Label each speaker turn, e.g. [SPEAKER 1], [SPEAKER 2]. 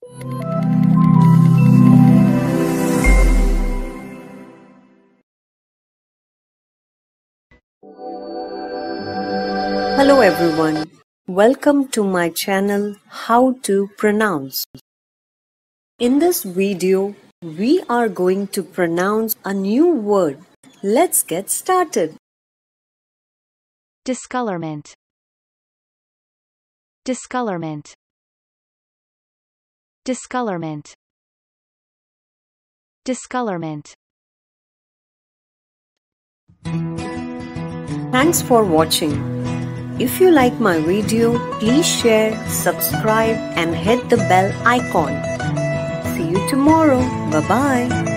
[SPEAKER 1] Hello everyone, welcome to my channel How to Pronounce. In this video, we are going to pronounce a new word. Let's get started.
[SPEAKER 2] Discolourment. Discolourment. Discolourment. Discolourment.
[SPEAKER 1] Thanks for watching. If you like my video, please share, subscribe and hit the bell icon. See you tomorrow. Bye-bye.